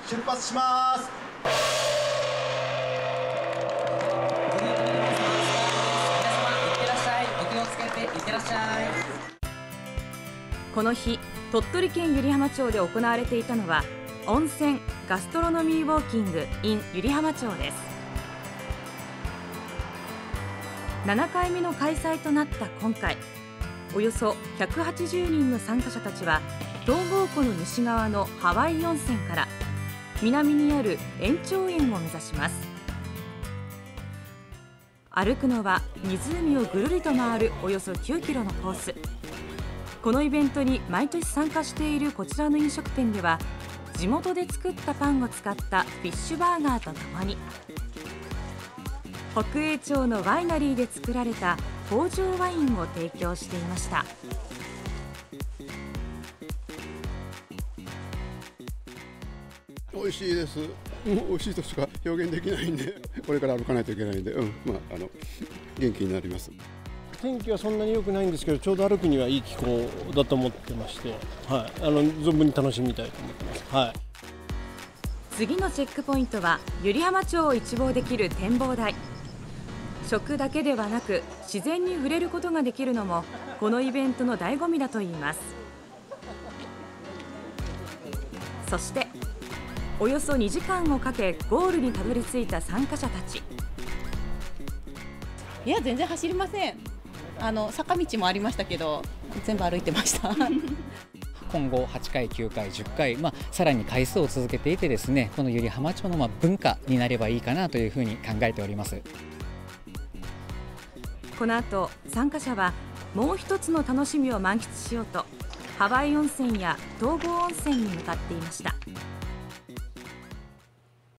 出発します。 この日、鳥取県湯梨浜町で行われていたのは温泉ガストロノミーウォーキング in 湯梨浜町です。7回目の開催となった今回、およそ180人の参加者たちは東郷湖の西側のハワイ温泉から南にある延長園を目指します。歩くのは湖をぐるりと回るおよそ9キロのコース。このイベントに毎年参加しているこちらの飲食店では、地元で作ったパンを使ったフィッシュバーガーとともに、北栄町のワイナリーで作られた工場ワインを提供していました。 美味しいです。美味しいとしか表現できないんで、これから歩かないといけないんで、元気になります。 天気はそんなに良くないんですけど、ちょうど歩くにはいい気候だと思ってまして、存分に楽しみたいと思ってます。 次のチェックポイントは湯梨浜町を一望できる展望台。食だけではなく自然に触れることができるのもこのイベントの醍醐味だといいます。そしておよそ2時間をかけゴールにたどり着いた参加者たち。 いや、全然走りません。坂道もありましたけど全部歩いてました今後8回、9回、10回、さらに回数を続けていてですね、この湯梨浜町の文化になればいいかなというふうに考えております。 この後、参加者はもう一つの楽しみを満喫しようとハワイ温泉や東郷温泉に向かっていました。